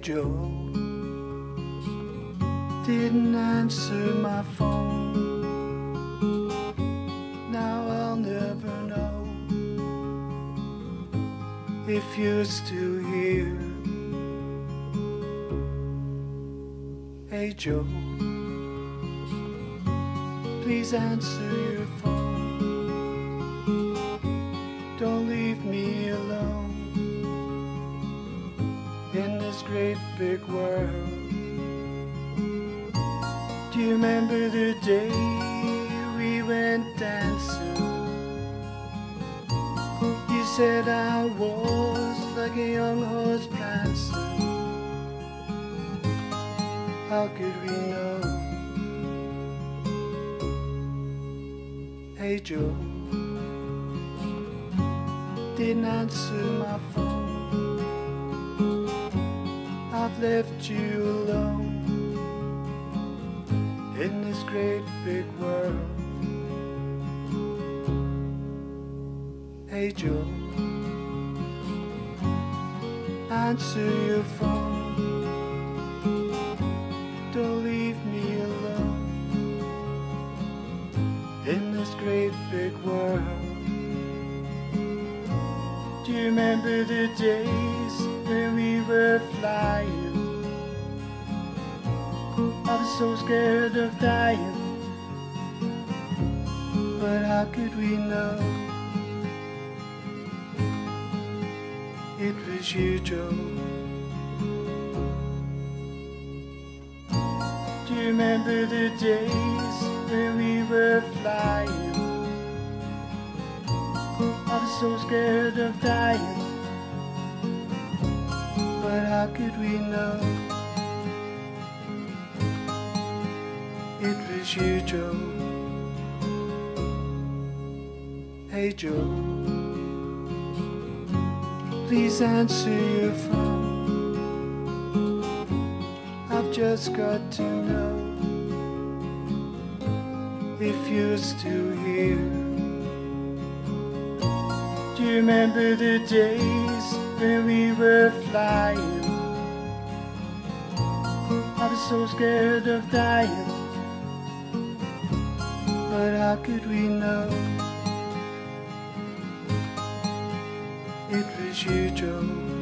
Joe, didn't answer my phone. Now I'll never know if you're still here. Hey Joe, please answer your phone. Don't leave me alone in this great big world. Do you remember the day we went dancing? You said I was like a young horse prancing. How could we know? Hey Joe, didn't answer my phone. I've left you alone in this great big world. Hey Joe, answer your phone. Don't leave me alone in this great big world. Do you remember the days when we were flying? I was so scared of dying, but how could we know it was you, Joe? Do you remember the days when we were flying? I was so scared of dying, but how could we know it was you, Joe? Hey Joe, please answer your phone. I've just got to know if you're still here. Do you remember the days when we were flying? I was so scared of dying, but how could we know it was you, Joe?